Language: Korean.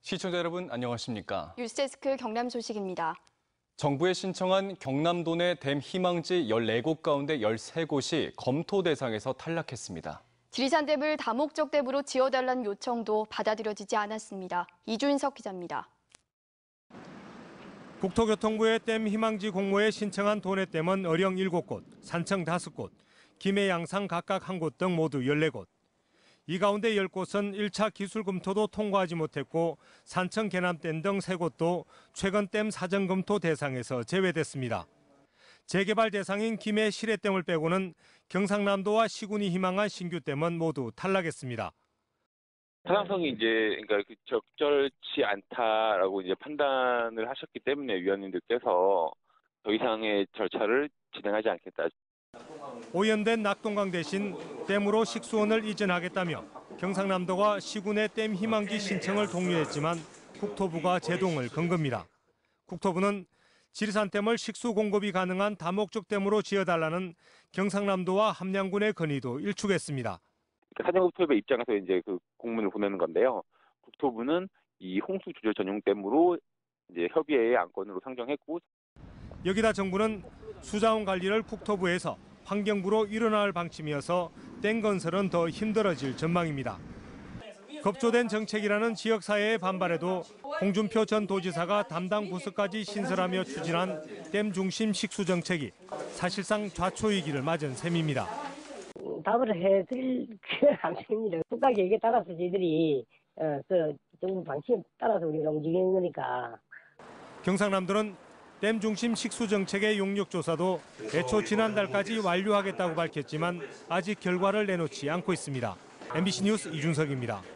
시청자 여러분 안녕하십니까? 뉴스데스크 경남 소식입니다. 정부에 신청한 경남도 내 댐 희망지 14곳 가운데 13곳이 검토 대상에서 탈락했습니다. 지리산댐을 다목적 댐으로 지어달라는 요청도 받아들여지지 않았습니다. 이주인석 기자입니다. 국토교통부의 댐 희망지 공모에 신청한 도내댐은 어령 7곳, 산청 5곳, 김해 양상 각각 1곳 등 모두 14곳. 이 가운데 10곳은 1차 기술 검토도 통과하지 못했고 산청 계남댐 등 3곳도 최근 댐 사전 검토 대상에서 제외됐습니다. 재개발 대상인 김해 시래댐을 빼고는 경상남도와 시군이 희망한 신규 댐은 모두 탈락했습니다. 타당성이 그러니까 적절치 않다라고 판단을 하셨기 때문에 위원님들께서 더 이상의 절차를 진행하지 않겠다. 오연된 낙동강 대신 댐으로 식수원을 이전하겠다며 경상남도가 시군의 댐 희망지 신청을 독려했지만 국토부가 제동을 건 겁니다. 국토부는 지리산댐을 식수 공급이 가능한 다목적 댐으로 지어달라는 경상남도와 함양군의 건의도 일축했습니다. 사전국토부의 입장에서 그 공문을 보내는 건데요. 국토부는 이 홍수 조절 전용 댐으로 협의회의 안건으로 상정했고, 여기다 정부는 수자원 관리를 국토부에서 환경부로 일원화할 방침이어서 댐 건설은 더 힘들어질 전망입니다. 급조된 정책이라는 지역사회의 반발에도 홍준표 전 도지사가 담당 부서까지 신설하며 추진한 댐 중심 식수 정책이 사실상 좌초이기를 맞은 셈입니다. 답을 해드릴 방식입니다. 국가 계획에 따라서 저희들이 정부 방침에 따라서 우리가 움직이는 거니까. 경상남도는 댐 중심 식수 정책의 용역 조사도 애초 지난달까지 완료하겠다고 밝혔지만 아직 결과를 내놓지 않고 있습니다. MBC 뉴스 이준석입니다.